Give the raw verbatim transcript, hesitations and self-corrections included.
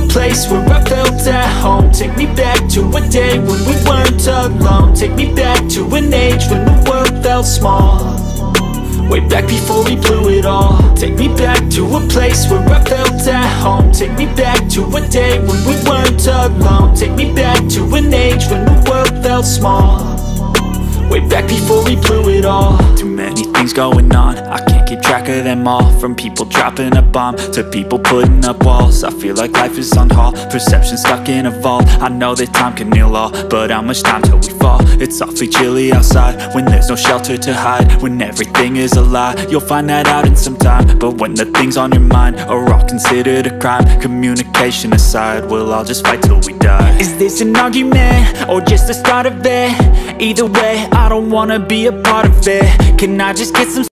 place where I felt at home. Take me back to a day when we weren't alone. Take me back to an age when the world felt small, way back before we blew it all. Take me back to a place where I felt at home. Take me back to a day when we weren't alone. Take me back to an age when the world felt small, way back before we blew it all. Too many things going on, I can't keep track of them all. From people dropping a bomb to people putting up walls. I feel like life is on hold, perception stuck in a vault. I know that time can heal all, but how much time till we fall? It's awfully chilly outside when there's no shelter to hide. When everything is a lie, you'll find that out in some time. But when the things on your mind are all considered a crime, communication aside, we'll all just fight till we die. Is this an argument or just the start of it? Either way, I don't wanna be a part of it. Can I just get some